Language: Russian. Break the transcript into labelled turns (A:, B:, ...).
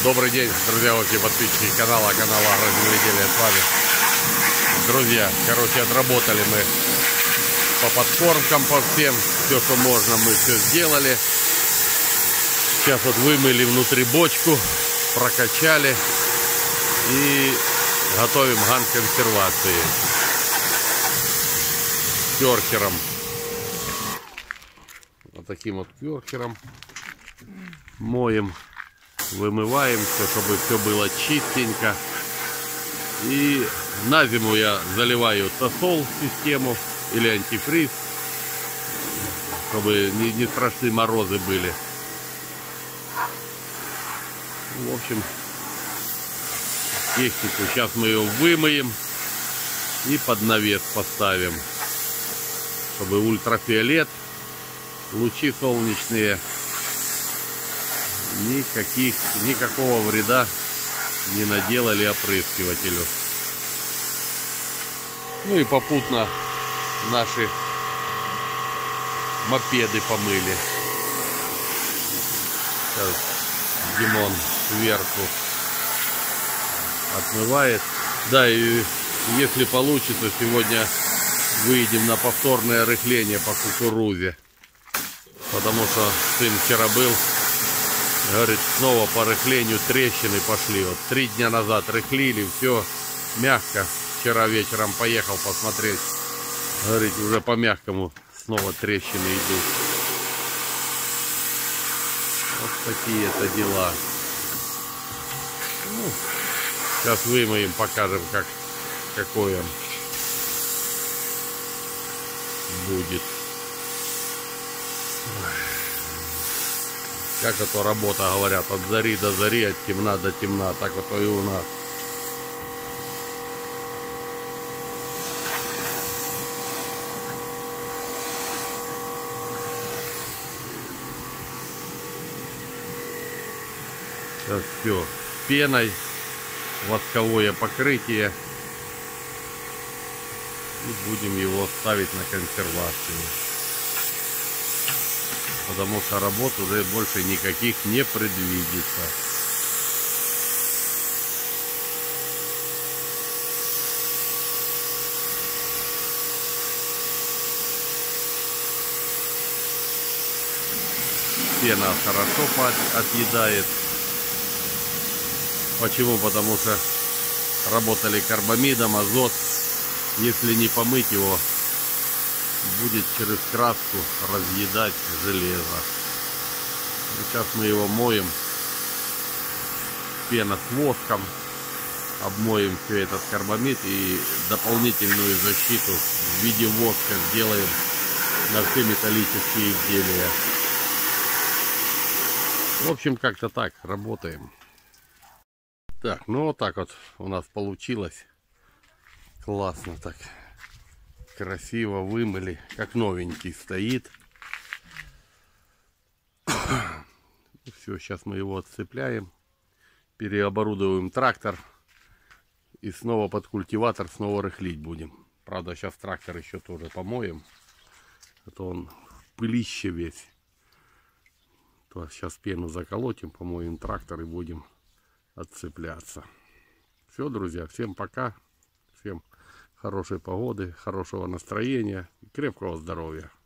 A: Добрый день, друзья, вот и подписчики канала Агроземледелие с вами. Друзья, короче, отработали мы по подкормкам, по всем. Все, что можно, мы все сделали. Сейчас вот вымыли внутри бочку, прокачали и готовим ган консервации керхером. Вот таким вот керхером моем, вымываем все, чтобы все было чистенько. И на зиму я заливаю тосол в систему или антифриз, чтобы не страшные морозы были. В общем, технику сейчас мы ее вымоем и под навес поставим, чтобы ультрафиолет, лучи солнечные никакого вреда не наделали опрыскивателю. Ну и попутно наши мопеды помыли. Сейчас Димон сверху отмывает. Да, и если получится, сегодня выйдем на повторное рыхление по кукурузе. Потому что сын вчера был, говорит, снова по рыхлению трещины пошли. Вот 3 дня назад рыхлили, все мягко. Вчера вечером поехал посмотреть. Говорит, уже по мягкому снова трещины идут. Вот такие-то дела. Ну, сейчас вымоем, покажем, какой он будет. Как это работа, говорят, от зари до зари, от темна до темна. Так вот и у нас. Сейчас все пеной, восковое покрытие. И будем его ставить на консервацию. Потому что работ уже больше никаких не предвидится. Пена хорошо отъедает. Почему? Потому что работали карбамидом, азот. Если не помыть его, будет через краску разъедать железо. Сейчас мы его моем. Пена с воском. Обмоем все этот карбамид и дополнительную защиту в виде воска сделаем на все металлические изделия. В общем, как-то так работаем. Так, ну вот так вот у нас получилось. Классно так. Красиво вымыли, как новенький стоит. Все, сейчас мы его отцепляем, переоборудуем трактор и снова под культиватор снова рыхлить будем. Правда, сейчас трактор еще тоже помоем, а то он в пылище весь. То сейчас пену заколотим, помоем трактор и будем отцепляться. Все, друзья, всем пока, всем хорошей погоды, хорошего настроения и крепкого здоровья.